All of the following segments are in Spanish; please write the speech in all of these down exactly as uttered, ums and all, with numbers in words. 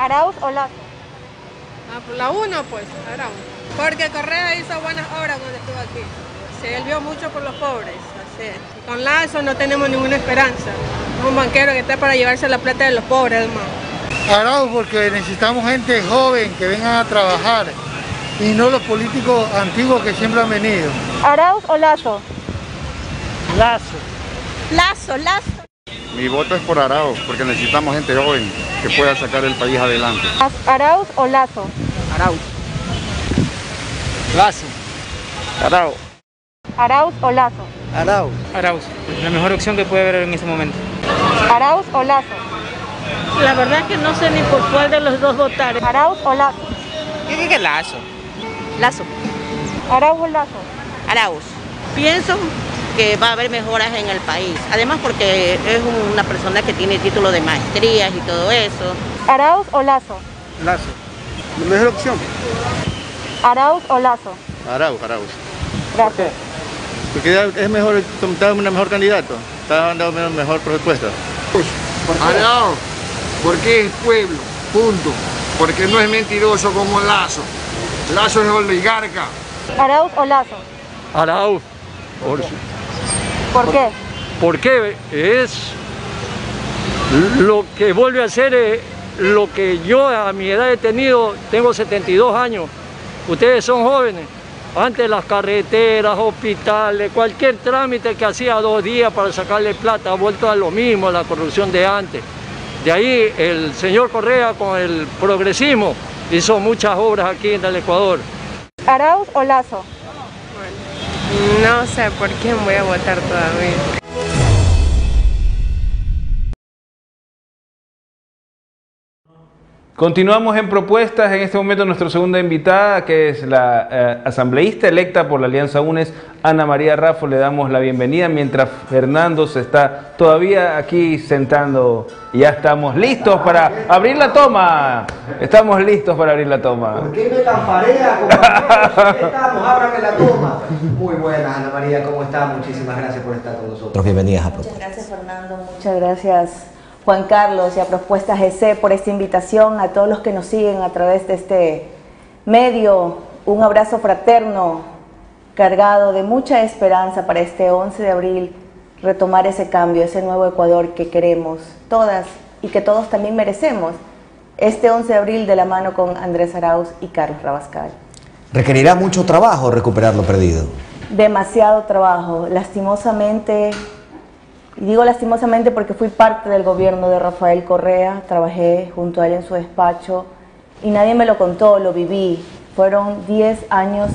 ¿Arauz o Lazo? Ah, por la uno, pues, Arauz. Porque Correa hizo buenas obras cuando estuvo aquí. Sí, él vio mucho por los pobres. Así es. Con Lazo no tenemos ninguna esperanza. Es un banquero que está para llevarse la plata de los pobres, hermano. Arauz, porque necesitamos gente joven que vengan a trabajar y no los políticos antiguos que siempre han venido. ¿Arauz o Lazo? Lazo. Lazo, Lazo. Mi voto es por Arauz, porque necesitamos gente joven que pueda sacar el país adelante. ¿Arauz o Lazo? Arauz. Lazo. Arauz. ¿Arauz o Lazo? Arauz. Arauz, la mejor opción que puede haber en ese momento. ¿Arauz o Lazo? La verdad es que no sé ni por cuál de los dos votar. ¿Arauz o Lazo? Yo creo que Lazo. Lazo. ¿Arauz o Lazo? Arauz. Pienso que va a haber mejoras en el país, además porque es una persona que tiene título de maestrías y todo eso. ¿Arauz o Lazo? Lazo. La mejor opción. ¿Arauz o Lazo? Arauz, Arauz. Gracias. Porque es mejor, está un mejor candidato, está dando una mejor propuesta. Arauz, porque es pueblo, punto. Porque no es mentiroso como Lazo. Lazo es oligarca. ¿Arauz o Lazo? Arauz. Por, ¿Por qué? Porque es lo que vuelve a ser eh, lo que yo a mi edad he tenido, tengo setenta y dos años. Ustedes son jóvenes. Antes las carreteras, hospitales, cualquier trámite que hacía dos días para sacarle plata ha vuelto a lo mismo, la corrupción de antes. De ahí el señor Correa con el progresismo hizo muchas obras aquí en el Ecuador. ¿Arauz o Lazo? No sé por quién voy a votar todavía. Continuamos en propuestas. En este momento nuestra segunda invitada, que es la eh, asambleísta electa por la Alianza UNES, Ana María Raffo, le damos la bienvenida mientras Fernando se está todavía aquí sentando. Ya estamos listos para abrir la toma. Estamos listos para abrir la toma. ¿Por qué me tamparea, compañeros? Estamos, ábrame la toma. Muy buenas, Ana María, ¿cómo está? Muchísimas gracias por estar con nosotros. Bienvenidas a Propuestas. Muchas gracias, Fernando. Muchas gracias, Juan Carlos, y a Propuestas G C por esta invitación, a todos los que nos siguen a través de este medio. Un abrazo fraterno, cargado de mucha esperanza para este once de abril, retomar ese cambio, ese nuevo Ecuador que queremos todas y que todos también merecemos. Este once de abril de la mano con Andrés Arauz y Carlos Rabascal. ¿Requerirá mucho trabajo recuperar lo perdido? Demasiado trabajo, lastimosamente. Y digo lastimosamente porque fui parte del gobierno de Rafael Correa, trabajé junto a él en su despacho y nadie me lo contó, lo viví. Fueron diez años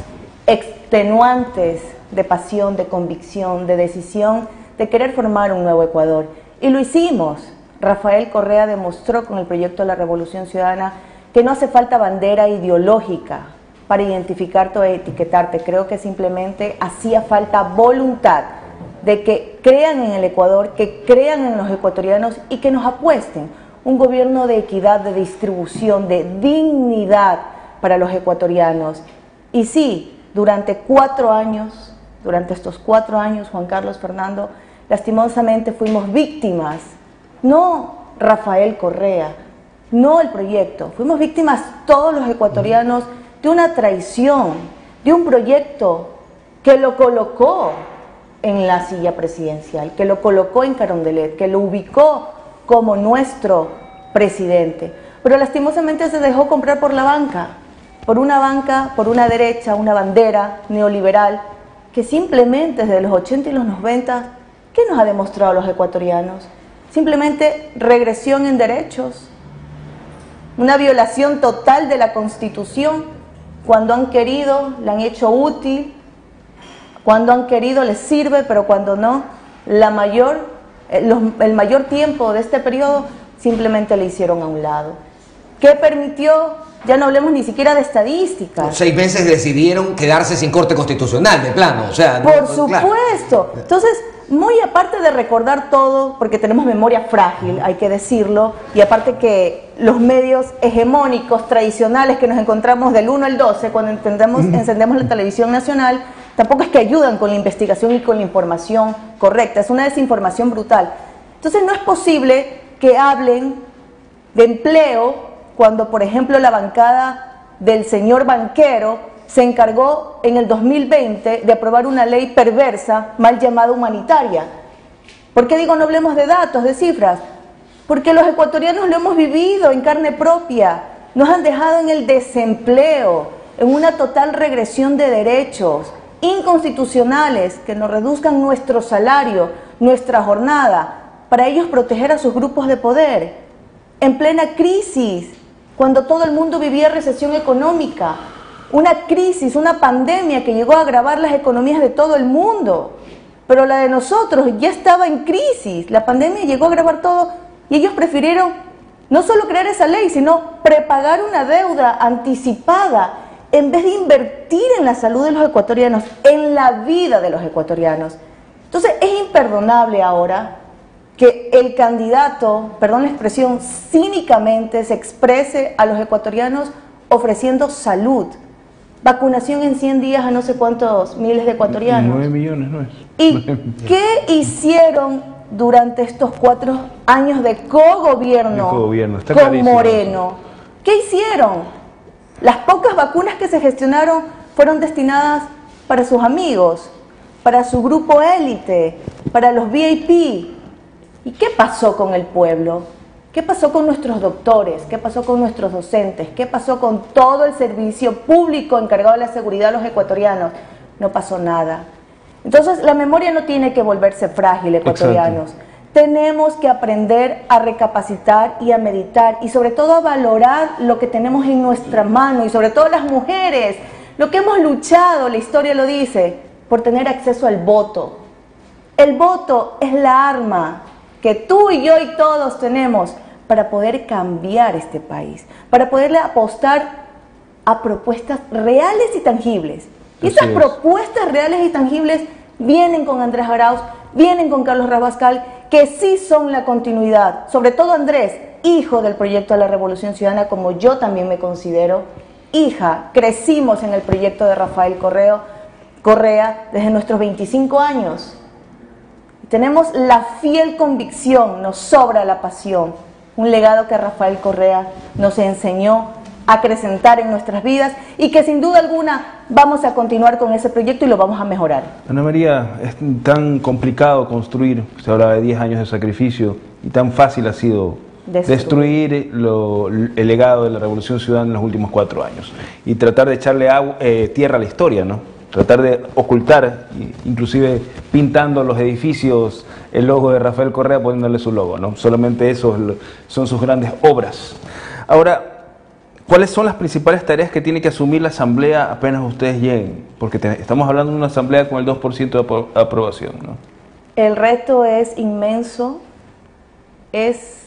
extenuantes de pasión, de convicción, de decisión, de querer formar un nuevo Ecuador. Y lo hicimos. Rafael Correa demostró con el proyecto de la Revolución Ciudadana que no hace falta bandera ideológica para identificarte o etiquetarte. Creo que simplemente hacía falta voluntad de que crean en el Ecuador, que crean en los ecuatorianos y que nos apuesten un gobierno de equidad, de distribución, de dignidad para los ecuatorianos. Y sí, durante cuatro años, durante estos cuatro años, Juan Carlos, Fernando, lastimosamente fuimos víctimas, no Rafael Correa, no el proyecto, fuimos víctimas todos los ecuatorianos de una traición, de un proyecto que lo colocó en la silla presidencial, que lo colocó en Carondelet, que lo ubicó como nuestro presidente. Pero lastimosamente se dejó comprar por la banca, por una banca, por una derecha, una bandera neoliberal, que simplemente desde los ochenta y los noventa, ¿qué nos ha demostrado a los ecuatorianos? Simplemente regresión en derechos, una violación total de la Constitución. Cuando han querido, la han hecho útil. Cuando han querido les sirve, pero cuando no, la mayor, el mayor tiempo de este periodo simplemente le hicieron a un lado. ¿Qué permitió? Ya no hablemos ni siquiera de estadísticas. Los seis meses decidieron quedarse sin corte constitucional, de plano. O sea, Por no, supuesto. Claro. Entonces, muy aparte de recordar todo, porque tenemos memoria frágil, hay que decirlo, y aparte que los medios hegemónicos tradicionales que nos encontramos del uno al doce, cuando entendemos, encendemos la televisión nacional, tampoco es que ayudan con la investigación y con la información correcta, es una desinformación brutal. Entonces no es posible que hablen de empleo cuando, por ejemplo, la bancada del señor banquero se encargó en el dos mil veinte de aprobar una ley perversa, mal llamada humanitaria. ¿Por qué digo no hablemos de datos, de cifras? Porque los ecuatorianos lo hemos vivido en carne propia, nos han dejado en el desempleo, en una total regresión de derechos inconstitucionales que nos reduzcan nuestro salario, nuestra jornada, para ellos proteger a sus grupos de poder, en plena crisis, cuando todo el mundo vivía recesión económica, una crisis, una pandemia que llegó a agravar las economías de todo el mundo, pero la de nosotros ya estaba en crisis, la pandemia llegó a agravar todo y ellos prefirieron no solo crear esa ley, sino prepagar una deuda anticipada en vez de invertir en la salud de los ecuatorianos, en la vida de los ecuatorianos. Entonces es imperdonable ahora que el candidato, perdón la expresión, cínicamente se exprese a los ecuatorianos ofreciendo salud, vacunación en cien días a no sé cuántos miles de ecuatorianos. nueve millones, ¿no es? ¿Y qué hicieron durante estos cuatro años de cogobierno co-gobierno, está con clarísimo. Moreno? ¿Qué hicieron? Las pocas vacunas que se gestionaron fueron destinadas para sus amigos, para su grupo élite, para los V I P. ¿Y qué pasó con el pueblo? ¿Qué pasó con nuestros doctores? ¿Qué pasó con nuestros docentes? ¿Qué pasó con todo el servicio público encargado de la seguridad de los ecuatorianos? No pasó nada. Entonces, la memoria no tiene que volverse frágil, ecuatorianos. Exacto. Tenemos que aprender a recapacitar y a meditar y sobre todo a valorar lo que tenemos en nuestra mano y sobre todo las mujeres, lo que hemos luchado, la historia lo dice, por tener acceso al voto. El voto es la arma que tú y yo y todos tenemos para poder cambiar este país, para poderle apostar a propuestas reales y tangibles. Y esas propuestas reales y tangibles vienen con Andrés Arauz, vienen con Carlos Rabascal, que sí son la continuidad, sobre todo Andrés, hijo del proyecto de la Revolución Ciudadana, como yo también me considero hija. Crecimos en el proyecto de Rafael Correa, Correa desde nuestros veinticinco años. Tenemos la fiel convicción, nos sobra la pasión, un legado que Rafael Correa nos enseñó a acrecentar en nuestras vidas y que sin duda alguna vamos a continuar con ese proyecto y lo vamos a mejorar. Ana María, es tan complicado construir, se habla de diez años de sacrificio y tan fácil ha sido destruir, destruir lo, el legado de la Revolución Ciudadana en los últimos cuatro años y tratar de echarle agua, eh, tierra a la historia, ¿no? Tratar de ocultar, inclusive pintando los edificios, el logo de Rafael Correa, poniéndole su logo, ¿no? Solamente eso son sus grandes obras. Ahora, ¿cuáles son las principales tareas que tiene que asumir la Asamblea apenas ustedes lleguen? Porque te, estamos hablando de una Asamblea con el dos por ciento de apro aprobación, ¿no? El reto es inmenso, es...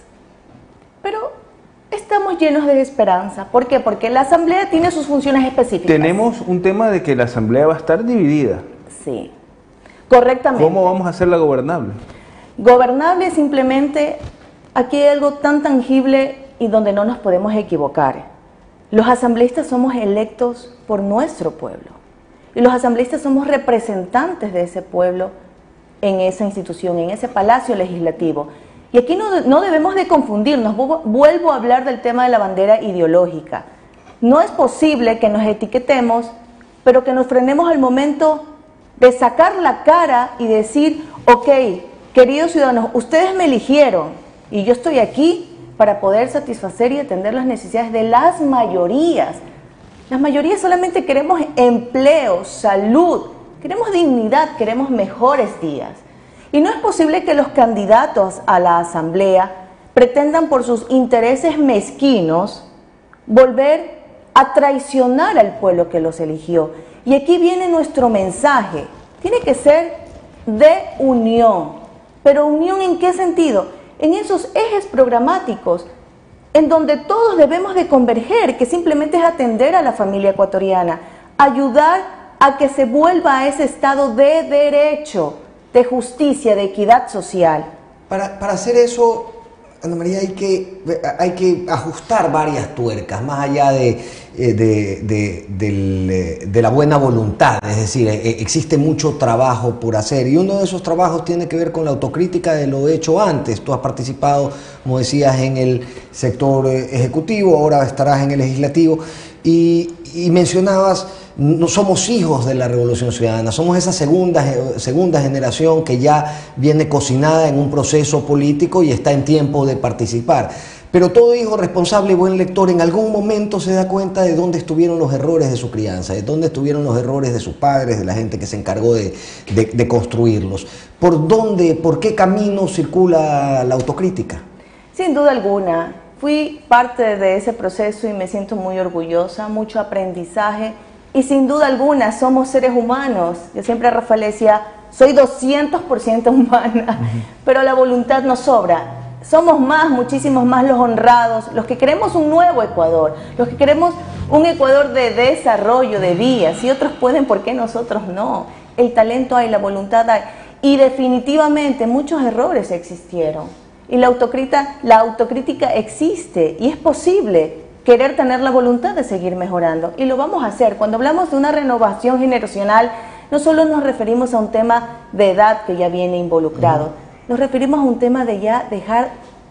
pero estamos llenos de esperanza. ¿Por qué? Porque la Asamblea tiene sus funciones específicas. Tenemos un tema de que la Asamblea va a estar dividida. Sí, correctamente. ¿Cómo vamos a hacerla gobernable? Gobernable simplemente, aquí hay algo tan tangible y donde no nos podemos equivocar. Los asambleístas somos electos por nuestro pueblo. Y los asambleístas somos representantes de ese pueblo en esa institución, en ese palacio legislativo. Y aquí no, no debemos de confundirnos, vuelvo a hablar del tema de la bandera ideológica. No es posible que nos etiquetemos, pero que nos frenemos al momento de sacar la cara y decir, ok, queridos ciudadanos, ustedes me eligieron y yo estoy aquí para poder satisfacer y atender las necesidades de las mayorías. Las mayorías solamente queremos empleo, salud, queremos dignidad, queremos mejores días. Y no es posible que los candidatos a la Asamblea pretendan por sus intereses mezquinos volver a traicionar al pueblo que los eligió. Y aquí viene nuestro mensaje. Tiene que ser de unión. ¿Pero unión en qué sentido? En esos ejes programáticos en donde todos debemos de converger, que simplemente es atender a la familia ecuatoriana, ayudar a que se vuelva a ese estado de derecho, de justicia, de equidad social. Para, para hacer eso, Ana María, hay que, hay que ajustar varias tuercas, más allá de, de, de, de, de la buena voluntad. Es decir, existe mucho trabajo por hacer y uno de esos trabajos tiene que ver con la autocrítica de lo hecho antes. Tú has participado, como decías, en el sector ejecutivo, ahora estarás en el legislativo y, y mencionabas, no somos hijos de la Revolución Ciudadana, somos esa segunda, segunda generación que ya viene cocinada en un proceso político y está en tiempo de participar. Pero todo hijo responsable y buen lector en algún momento se da cuenta de dónde estuvieron los errores de su crianza, de dónde estuvieron los errores de sus padres, de la gente que se encargó de, de, de construirlos. ¿Por dónde, por qué camino circula la autocrítica? Sin duda alguna, fui parte de ese proceso y me siento muy orgullosa, mucho aprendizaje. Y sin duda alguna, somos seres humanos. Yo siempre a Rafael decía, soy doscientos por ciento humana, uh-huh. pero la voluntad nos sobra. Somos más, muchísimos más los honrados, los que queremos un nuevo Ecuador, los que queremos un Ecuador de desarrollo, de vías. Si otros pueden, ¿por qué nosotros no? El talento hay, la voluntad hay. Y definitivamente muchos errores existieron. Y la autocrítica, la autocrítica existe y es posible querer tener la voluntad de seguir mejorando, y lo vamos a hacer. Cuando hablamos de una renovación generacional, no solo nos referimos a un tema de edad que ya viene involucrado, nos referimos a un tema de ya dejar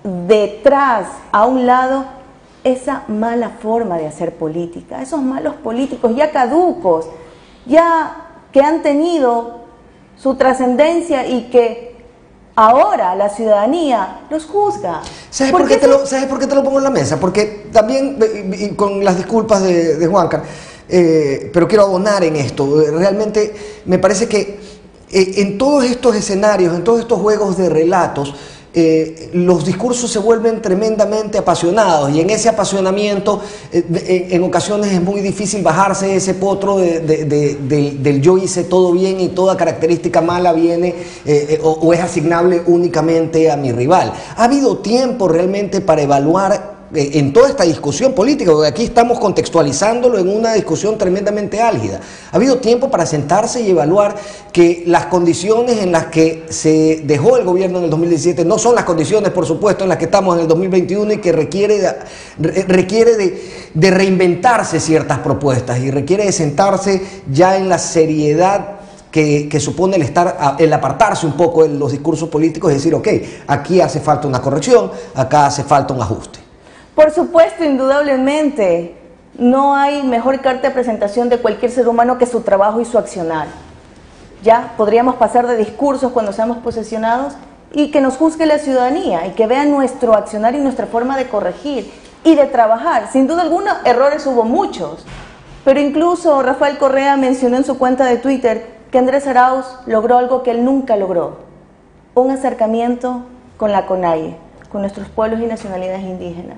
detrás, a un lado, esa mala forma de hacer política, esos malos políticos ya caducos, ya que han tenido su trascendencia y que ahora la ciudadanía los juzga. ¿Sabes por, qué te lo, ¿Sabes por qué te lo pongo en la mesa? Porque también, y con las disculpas de, de Juancar, eh, pero quiero abonar en esto, realmente me parece que eh, en todos estos escenarios, en todos estos juegos de relatos, Eh, los discursos se vuelven tremendamente apasionados y en ese apasionamiento eh, de, en ocasiones es muy difícil bajarse de ese potro de, de, de, de, del yo hice todo bien y toda característica mala viene eh, eh, o, o es asignable únicamente a mi rival. Ha habido tiempo realmente para evaluar en toda esta discusión política, porque aquí estamos contextualizándolo en una discusión tremendamente álgida. Ha habido tiempo para sentarse y evaluar que las condiciones en las que se dejó el gobierno en el dos mil diecisiete no son las condiciones, por supuesto, en las que estamos en el dos mil veintiuno y que requiere de, requiere de, de reinventarse ciertas propuestas y requiere de sentarse ya en la seriedad Que, que supone el, estar, el apartarse un poco de los discursos políticos y decir, ok, aquí hace falta una corrección, acá hace falta un ajuste. Por supuesto, indudablemente, no hay mejor carta de presentación de cualquier ser humano que su trabajo y su accionar. Ya podríamos pasar de discursos cuando seamos posesionados y que nos juzgue la ciudadanía y que vean nuestro accionar y nuestra forma de corregir y de trabajar. Sin duda alguna, errores hubo muchos, pero incluso Rafael Correa mencionó en su cuenta de Twitter que Andrés Arauz logró algo que él nunca logró, un acercamiento con la CONAIE, con nuestros pueblos y nacionalidades indígenas.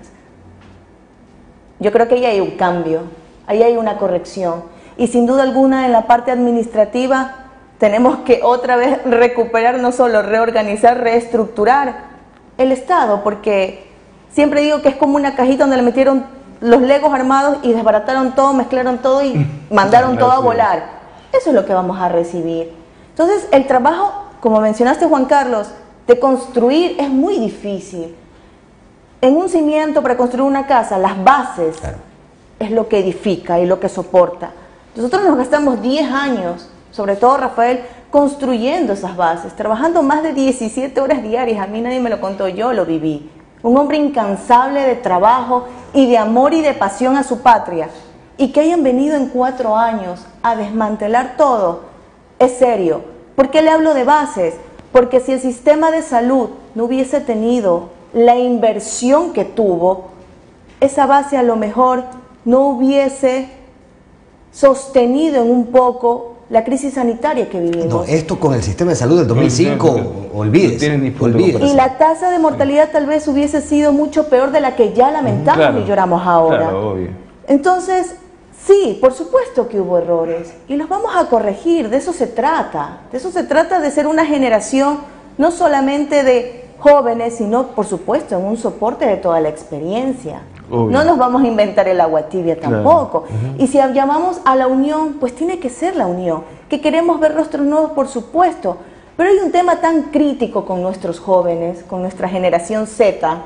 Yo creo que ahí hay un cambio, ahí hay una corrección, y sin duda alguna en la parte administrativa tenemos que otra vez recuperar, no solo reorganizar, reestructurar el Estado, porque siempre digo que es como una cajita donde le metieron los legos armados y desbarataron todo, mezclaron todo y mandaron todo a volar. Eso es lo que vamos a recibir. Entonces, el trabajo, como mencionaste, Juan Carlos, de construir es muy difícil. En un cimiento, para construir una casa, las bases claro. es lo que edifica y lo que soporta. Nosotros nos gastamos diez años, sobre todo Rafael, construyendo esas bases, trabajando más de diecisiete horas diarias. A mí nadie me lo contó, yo lo viví. Un hombre incansable de trabajo y de amor y de pasión a su patria. Y que hayan venido en cuatro años a desmantelar todo, es serio. ¿Por qué le hablo de bases? Porque si el sistema de salud no hubiese tenido la inversión que tuvo, esa base a lo mejor no hubiese sostenido en un poco la crisis sanitaria que vivimos. No, esto con el sistema de salud del dos mil cinco, olvídese. Y la tasa de mortalidad tal vez hubiese sido mucho peor de la que ya lamentamos claro, y lloramos ahora. Claro, obvio. Entonces, sí, por supuesto que hubo errores y los vamos a corregir, de eso se trata. De eso se trata, de ser una generación no solamente de jóvenes, sino por supuesto en un soporte de toda la experiencia. Obvio. No nos vamos a inventar el agua tibia tampoco. Claro. Uh-huh. Y si llamamos a la unión, pues tiene que ser la unión. Que queremos ver rostros nuevos, por supuesto. Pero hay un tema tan crítico con nuestros jóvenes, con nuestra generación Z,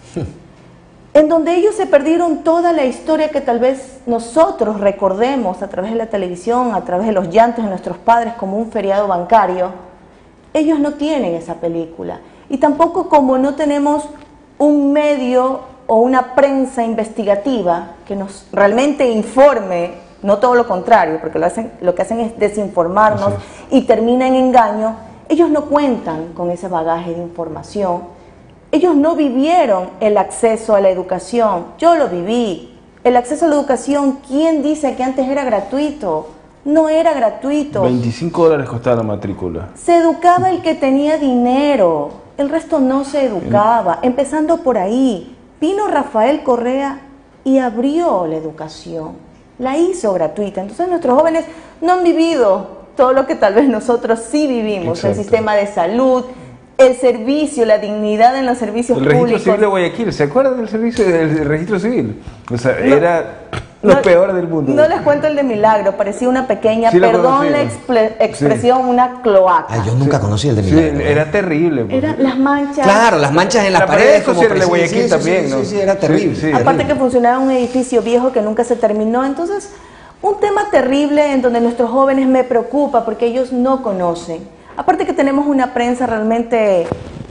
en donde ellos se perdieron toda la historia que tal vez nosotros recordemos a través de la televisión, a través de los llantos de nuestros padres como un feriado bancario. Ellos no tienen esa película. Y tampoco como no tenemos un medio o una prensa investigativa que nos realmente informe, no todo lo contrario, porque lo, hacen, lo que hacen es desinformarnos y termina en engaño. Ellos no cuentan con ese bagaje de información. Ellos no vivieron el acceso a la educación. Yo lo viví. El acceso a la educación, ¿quién dice que antes era gratuito? No era gratuito. veinticinco dólares costaba la matrícula. Se educaba el que tenía dinero. El resto no se educaba. Empezando por ahí. Vino Rafael Correa y abrió la educación. La hizo gratuita. Entonces nuestros jóvenes no han vivido todo lo que tal vez nosotros sí vivimos. Exacto. El sistema de salud, el servicio, la dignidad en los servicios el públicos. El registro civil de Guayaquil, ¿se acuerdan del servicio del registro civil? O sea, no, era lo no, peor del mundo. No les cuento el de Milagro, parecía una pequeña, sí, perdón la expre, expresión, sí. una cloaca. Ay, yo nunca sí. conocí el de Milagro. Sí, era terrible. Eran las manchas. Claro, las manchas en las la paredes. Como era de Guayaquil sí, también, sí, ¿no? Sí, sí, era terrible. Sí, sí, Aparte terrible. que funcionaba un edificio viejo que nunca se terminó, entonces un tema terrible en donde nuestros jóvenes me preocupa porque ellos no conocen. Aparte que tenemos una prensa realmente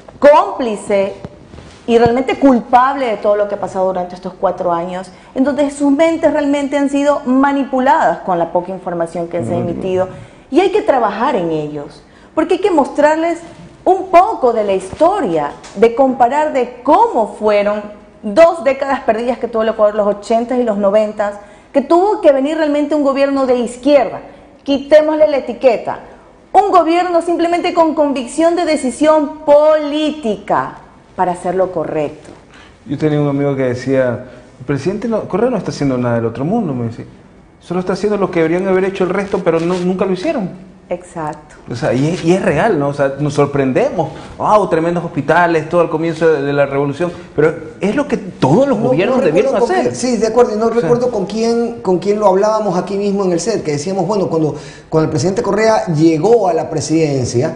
cómplice y realmente culpable de todo lo que ha pasado durante estos cuatro años, en donde sus mentes realmente han sido manipuladas con la poca información que se ha emitido, y hay que trabajar en ellos, porque hay que mostrarles un poco de la historia, de comparar de cómo fueron dos décadas perdidas que tuvo el Ecuador, los ochentas y los noventas, que tuvo que venir realmente un gobierno de izquierda, quitémosle la etiqueta, un gobierno simplemente con convicción de decisión política para hacer lo correcto. Yo tenía un amigo que decía, el presidente no, Correa no está haciendo nada del otro mundo, me decía. Solo está haciendo lo que deberían haber hecho el resto, pero no, nunca lo hicieron. Exacto. O sea, y es, y es real, ¿no? O sea, nos sorprendemos. ¡Wow! Tremendos hospitales, todo al comienzo de, de la revolución. Pero es lo que todos los no, gobiernos no debieron hacer. Qué, sí, de acuerdo. Y no o recuerdo sea, con quién con quién lo hablábamos aquí mismo en el set, que decíamos, bueno, cuando, cuando el presidente Correa llegó a la presidencia,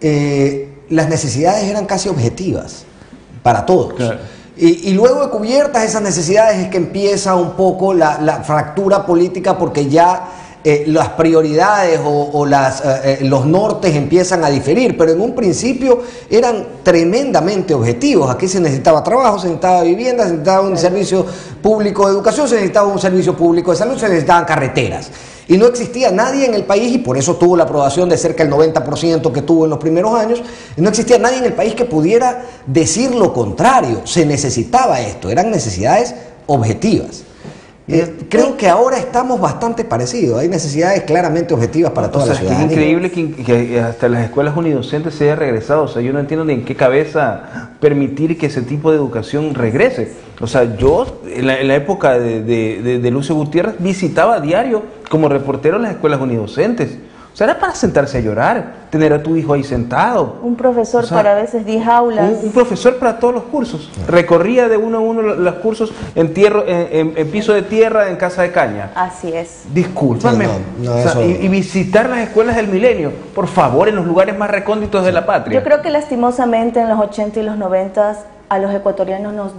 eh, las necesidades eran casi objetivas para todos. Claro. Y, y luego de cubiertas esas necesidades es que empieza un poco la, la fractura política, porque ya eh, las prioridades o, o las, eh, los nortes empiezan a diferir, pero en un principio eran tremendamente objetivos. Aquí se necesitaba trabajo, se necesitaba vivienda, se necesitaba un servicio público de educación, se necesitaba un servicio público de salud, se necesitaban carreteras. Y no existía nadie en el país, y por eso tuvo la aprobación de cerca del noventa por ciento que tuvo en los primeros años, no existía nadie en el país que pudiera decir lo contrario. Se necesitaba esto, eran necesidades objetivas. Eh, creo que ahora estamos bastante parecidos, hay necesidades claramente objetivas para toda o sea, la ciudadanía. Es increíble que, que hasta las escuelas unidocentes se haya regresado. O sea, yo no entiendo ni en qué cabeza permitir que ese tipo de educación regrese. O sea, yo en la, en la época de, de, de, de Lucio Gutiérrez visitaba a diario como reportero las escuelas unidocentes. O sea, era para sentarse a llorar, tener a tu hijo ahí sentado. Un profesor o sea, para a veces diez aulas. Un, un profesor para todos los cursos. Recorría de uno a uno los cursos en, tierra, en, en, en piso de tierra, en casa de caña. Así es. Discúlpame. Sí, no, no, o sea, y, y visitar las escuelas del milenio, por favor, en los lugares más recónditos de la patria. Yo creo que lastimosamente en los ochenta y los noventa a los ecuatorianos nos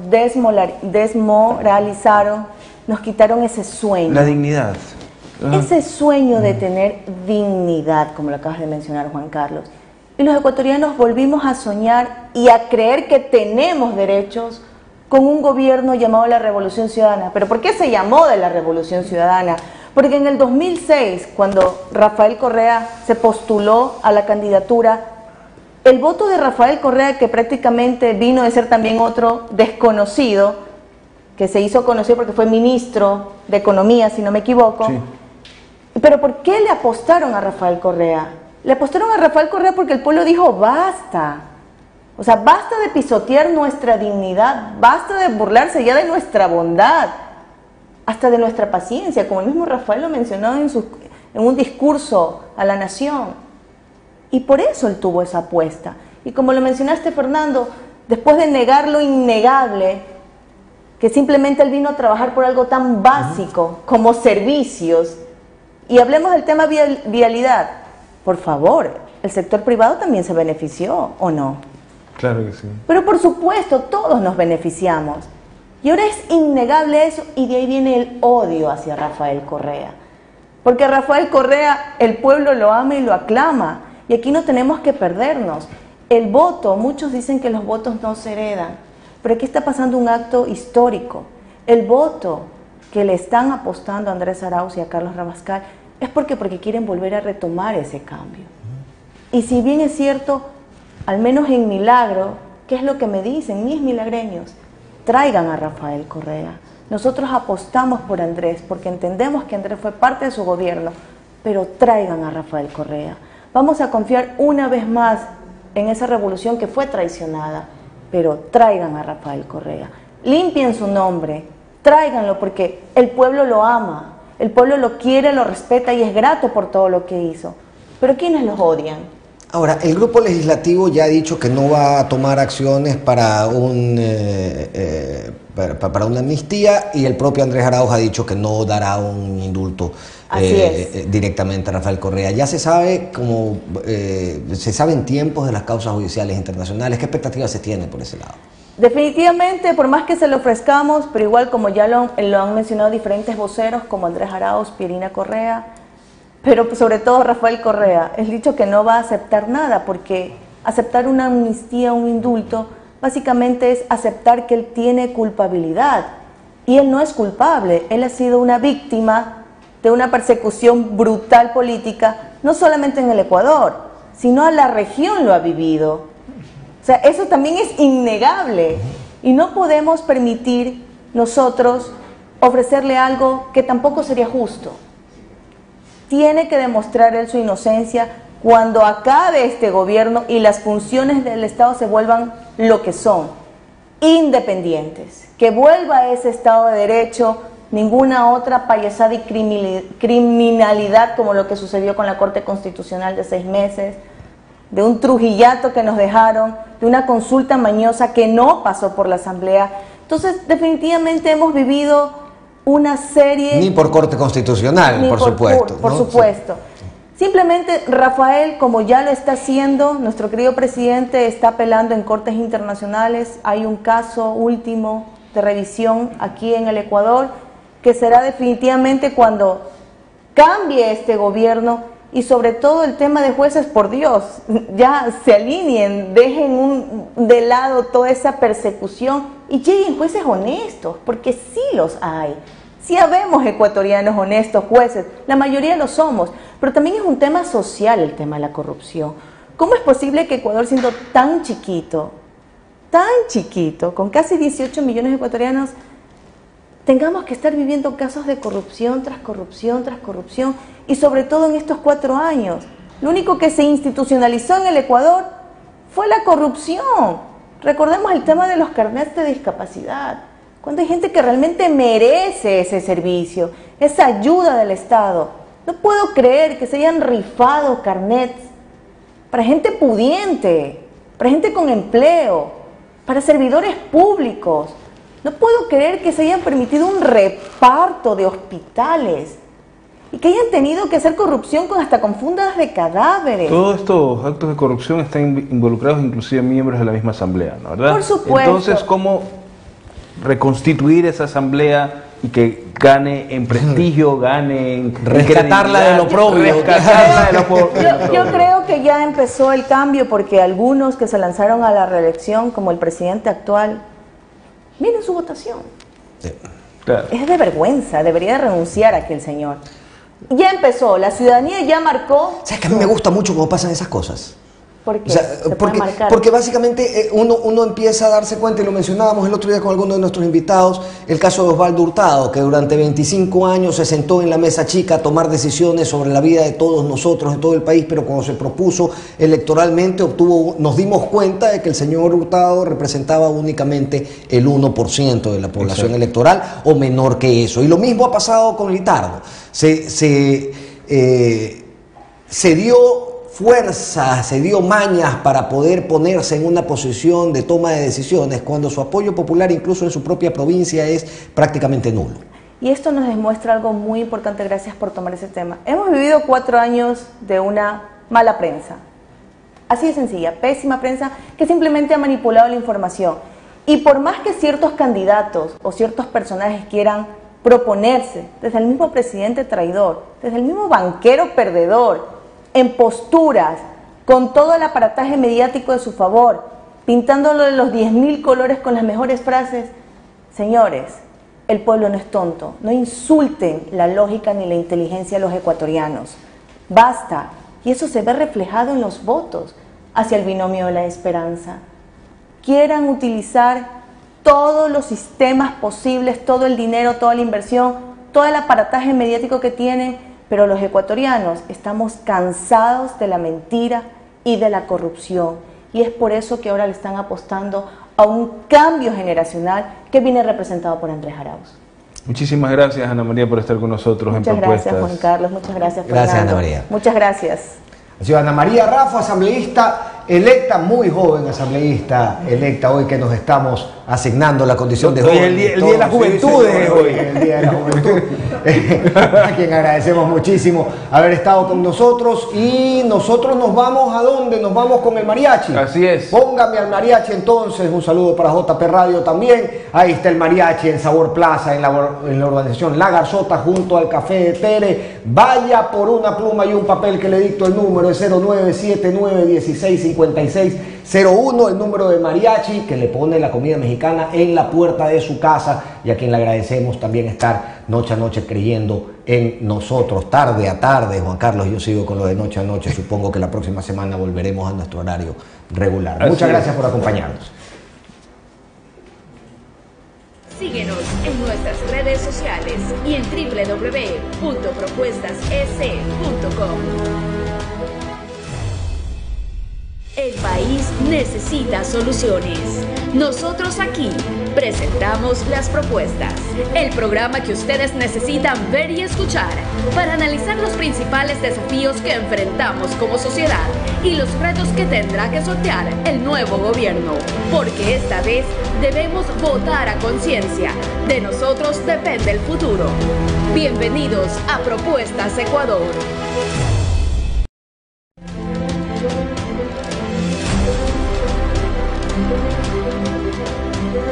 desmoralizaron, nos quitaron ese sueño. La dignidad. Ese sueño de tener dignidad, como lo acabas de mencionar, Juan Carlos. Y los ecuatorianos volvimos a soñar y a creer que tenemos derechos con un gobierno llamado la Revolución Ciudadana. ¿Pero por qué se llamó de la Revolución Ciudadana? Porque en el dos mil seis, cuando Rafael Correa se postuló a la candidatura, el voto de Rafael Correa, que prácticamente vino de ser también otro desconocido, que se hizo conocido porque fue ministro de Economía, si no me equivoco, sí. Pero ¿por qué le apostaron a Rafael Correa? Le apostaron a Rafael Correa porque el pueblo dijo basta. O sea, basta de pisotear nuestra dignidad, basta de burlarse ya de nuestra bondad, hasta de nuestra paciencia, como el mismo Rafael lo mencionó en, su, en un discurso a la nación. Y por eso él tuvo esa apuesta. Y como lo mencionaste, Fernando, después de negar lo innegable, que simplemente él vino a trabajar por algo tan básico como servicios. Y hablemos del tema vial, vialidad. Por favor, el sector privado también se benefició, ¿o no? Claro que sí. Pero por supuesto, todos nos beneficiamos. Y ahora es innegable eso, y de ahí viene el odio hacia Rafael Correa. Porque Rafael Correa, el pueblo lo ama y lo aclama, y aquí no tenemos que perdernos. El voto, muchos dicen que los votos no se heredan, pero aquí está pasando un acto histórico. El voto que le están apostando a Andrés Arauz y a Carlos Rabascal es porque, porque quieren volver a retomar ese cambio. Y si bien es cierto, al menos en Milagro, ¿qué es lo que me dicen mis milagreños? Traigan a Rafael Correa. Nosotros apostamos por Andrés porque entendemos que Andrés fue parte de su gobierno, pero traigan a Rafael Correa. Vamos a confiar una vez más en esa revolución que fue traicionada, pero traigan a Rafael Correa. Limpien su nombre, tráiganlo porque el pueblo lo ama, el pueblo lo quiere, lo respeta y es grato por todo lo que hizo. Pero ¿quiénes los odian? Ahora, el grupo legislativo ya ha dicho que no va a tomar acciones para, un, eh, eh, para, para una amnistía, y el propio Andrés Arauz ha dicho que no dará un indulto eh, eh, directamente a Rafael Correa. Ya se sabe cómo, eh, se saben tiempos de las causas judiciales internacionales. ¿Qué expectativas se tiene por ese lado? Definitivamente, por más que se lo ofrezcamos, pero igual como ya lo, lo han mencionado diferentes voceros como Andrés Arauz, Pierina Correa, pero sobre todo Rafael Correa, es dicho que no va a aceptar nada, porque aceptar una amnistía, un indulto, básicamente es aceptar que él tiene culpabilidad, y él no es culpable. Él ha sido una víctima de una persecución brutal política, no solamente en el Ecuador, sino a la región lo ha vivido. O sea, eso también es innegable, y no podemos permitir nosotros ofrecerle algo que tampoco sería justo. Tiene que demostrar él su inocencia cuando acabe este gobierno y las funciones del Estado se vuelvan lo que son, independientes. Que vuelva ese Estado de Derecho, ninguna otra payasada y criminalidad como lo que sucedió con la Corte Constitucional de seis meses, de un trujillato que nos dejaron, de una consulta mañosa que no pasó por la Asamblea. Entonces, definitivamente hemos vivido una serie... Ni por Corte Constitucional, por, por supuesto. Por, por ¿no? supuesto. Sí. Simplemente Rafael, como ya lo está haciendo, nuestro querido presidente está apelando en cortes internacionales. Hay un caso último de revisión aquí en el Ecuador, que será definitivamente cuando cambie este gobierno, y sobre todo el tema de jueces, por Dios, ya se alineen, dejen un, de lado toda esa persecución y lleguen jueces honestos, porque sí los hay. Sí habemos ecuatorianos honestos, jueces, la mayoría lo somos, pero también es un tema social el tema de la corrupción. ¿Cómo es posible que Ecuador, siendo tan chiquito, tan chiquito, con casi dieciocho millones de ecuatorianos, tengamos que estar viviendo casos de corrupción tras corrupción tras corrupción, y sobre todo en estos cuatro años? Lo único que se institucionalizó en el Ecuador fue la corrupción. Recordemos el tema de los carnets de discapacidad. Cuando hay gente que realmente merece ese servicio, esa ayuda del Estado. No puedo creer que se hayan rifado carnets para gente pudiente, para gente con empleo, para servidores públicos. No puedo creer que se hayan permitido un reparto de hospitales y que hayan tenido que hacer corrupción con hasta con fundas de cadáveres. Todos estos actos de corrupción están involucrados inclusive miembros de la misma asamblea, ¿no? ¿Verdad? Por supuesto. Entonces, ¿cómo reconstituir esa asamblea y que gane en prestigio, gane en rescatarla de lo propio? Rescatarla de lo propio. Yo, yo creo que ya empezó el cambio, porque algunos que se lanzaron a la reelección, como el presidente actual, miren su votación. Sí. Claro. Es de vergüenza, debería renunciar aquel señor. Ya empezó, la ciudadanía ya marcó. ¿Sabes que a mí me gusta mucho cómo pasan esas cosas? ¿Por qué? O sea, se porque, marcar. porque básicamente eh, uno, uno empieza a darse cuenta, y lo mencionábamos el otro día con algunos de nuestros invitados, el caso de Osvaldo Hurtado, que durante veinticinco años se sentó en la mesa chica a tomar decisiones sobre la vida de todos nosotros, de todo el país, pero cuando se propuso electoralmente obtuvo, nos dimos cuenta de que el señor Hurtado representaba únicamente el uno por ciento de la población Exacto. electoral, o menor que eso. Y lo mismo ha pasado con Litardo. Se, se, eh, se dio fuerza, se dio mañas para poder ponerse en una posición de toma de decisiones cuando su apoyo popular, incluso en su propia provincia, es prácticamente nulo. Y esto nos demuestra algo muy importante. Gracias por tomar ese tema. Hemos vivido cuatro años de una mala prensa. Así de sencilla, pésima prensa que simplemente ha manipulado la información. Y por más que ciertos candidatos o ciertos personajes quieran proponerse, desde el mismo presidente traidor, desde el mismo banquero perdedor, en posturas, con todo el aparataje mediático de su favor, pintándolo de los diez mil colores con las mejores frases, señores, el pueblo no es tonto, no insulten la lógica ni la inteligencia de los ecuatorianos. Basta, y eso se ve reflejado en los votos hacia el binomio de la esperanza. Quieran utilizar todos los sistemas posibles, todo el dinero, toda la inversión, todo el aparataje mediático que tienen, pero los ecuatorianos estamos cansados de la mentira y de la corrupción. Y es por eso que ahora le están apostando a un cambio generacional que viene representado por Andrés Arauz. Muchísimas gracias, Ana María, por estar con nosotros muchas en Propuestas. Muchas gracias, Juan Carlos. Muchas gracias, Fernando. Gracias, Ana María. Muchas gracias. Ha sido Ana María Raffo, asambleísta electa, muy joven asambleísta electa, hoy que nos estamos asignando la condición de Hoy joven. el día, el día de la juventud es hoy. El día de la juventud. A quien agradecemos muchísimo haber estado con nosotros. Y nosotros nos vamos ¿a dónde? Nos vamos con el mariachi. Así es. Póngame al mariachi entonces. Un saludo para J P Radio también. Ahí está el mariachi en Sabor Plaza, en la, en la urbanización La Garzota, junto al Café de Tere. Vaya por una pluma y un papel que le dicto el número es cero nueve siete nueve uno seis cinco seis cero uno, el número de mariachi que le pone la comida mexicana en la puerta de su casa, y a quien le agradecemos también estar noche a noche creyendo en nosotros, tarde a tarde. Juan Carlos, yo sigo con lo de noche a noche, supongo que la próxima semana volveremos a nuestro horario regular. Así Muchas es. gracias por acompañarnos. Síguenos en nuestras redes sociales y en doble u doble u doble u punto propuestas e ce punto com. El país necesita soluciones. Nosotros aquí presentamos Las Propuestas, el programa que ustedes necesitan ver y escuchar para analizar los principales desafíos que enfrentamos como sociedad y los retos que tendrá que sortear el nuevo gobierno. Porque esta vez debemos votar a conciencia. De nosotros depende el futuro. Bienvenidos a Propuestas Ecuador. Thank you.